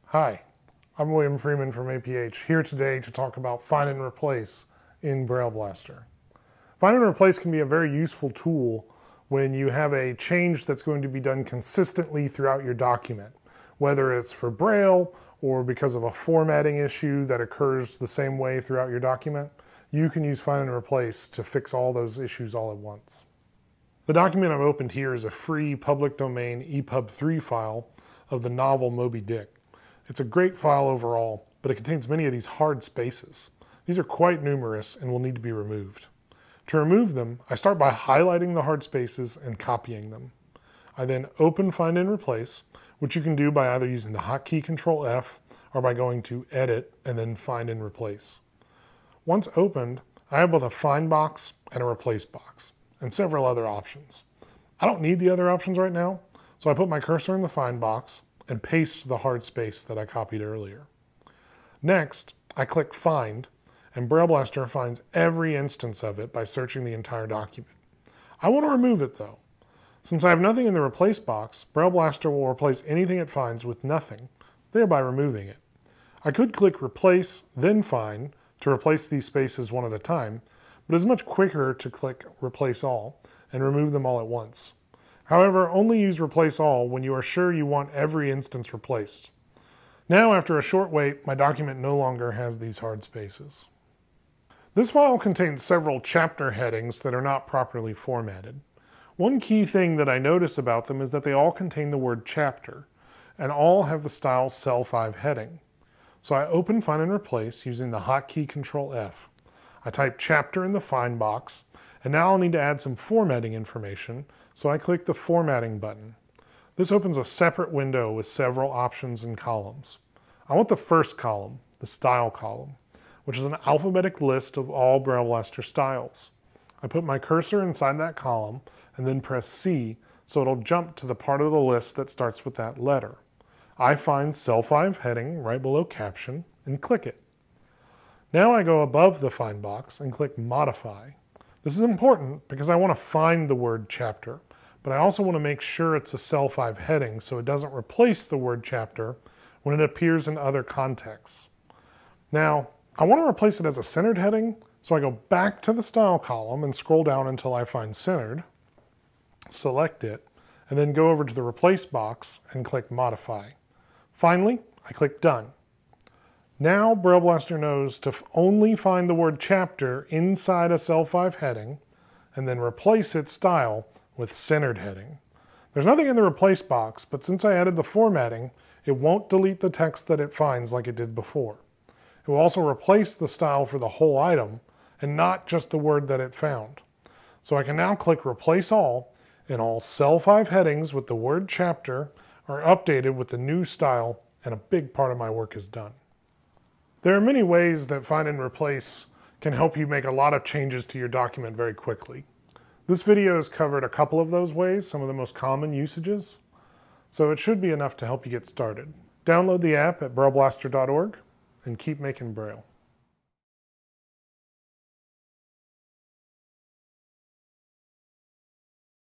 Hi, I'm William Freeman from APH, here today to talk about Find and Replace in BrailleBlaster. Find and Replace can be a very useful tool when you have a change that's going to be done consistently throughout your document, whether it's for Braille or because of a formatting issue that occurs the same way throughout your document. You can use Find and Replace to fix all those issues all at once. The document I've opened here is a free public domain EPUB3 file of the novel Moby Dick. It's a great file overall, but it contains many of these hard spaces. These are quite numerous and will need to be removed. To remove them, I start by highlighting the hard spaces and copying them. I then open Find and Replace, which you can do by either using the hotkey Control F or by going to Edit and then Find and Replace. Once opened, I have both a Find box and a Replace box, and several other options. I don't need the other options right now, so I put my cursor in the Find box and paste the hard space that I copied earlier. Next, I click Find, and BrailleBlaster finds every instance of it by searching the entire document. I want to remove it though. Since I have nothing in the Replace box, BrailleBlaster will replace anything it finds with nothing, thereby removing it. I could click Replace, then Find to replace these spaces one at a time, but it's much quicker to click Replace All and remove them all at once. However, only use Replace All when you are sure you want every instance replaced. Now, after a short wait, my document no longer has these hard spaces. This file contains several chapter headings that are not properly formatted. One key thing that I notice about them is that they all contain the word chapter, and all have the style Cell 5 heading. So I open Find and Replace using the hotkey Control F. I type chapter in the Find box, and now I'll need to add some formatting information, so I click the Formatting button. This opens a separate window with several options and columns. I want the first column, the Style column, which is an alphabetic list of all BrailleBlaster styles. I put my cursor inside that column and then press C so it'll jump to the part of the list that starts with that letter. I find Cell 5 heading right below Caption and click it. Now I go above the Find box and click Modify. This is important because I want to find the word chapter, but I also want to make sure it's a Cell 5 heading so it doesn't replace the word chapter when it appears in other contexts. Now, I want to replace it as a centered heading, so I go back to the Style column and scroll down until I find Centered, select it, and then go over to the Replace box and click Modify. Finally, I click Done. Now BrailleBlaster knows to only find the word chapter inside a Cell 5 heading and then replace its style with centered heading. There's nothing in the Replace box, but since I added the formatting, it won't delete the text that it finds like it did before. It will also replace the style for the whole item and not just the word that it found. So I can now click Replace All, and all Cell 5 headings with the word chapter are updated with the new style, and a big part of my work is done. There are many ways that Find and Replace can help you make a lot of changes to your document very quickly. This video has covered a couple of those ways, some of the most common usages, so it should be enough to help you get started. Download the app at brailleblaster.org and keep making Braille.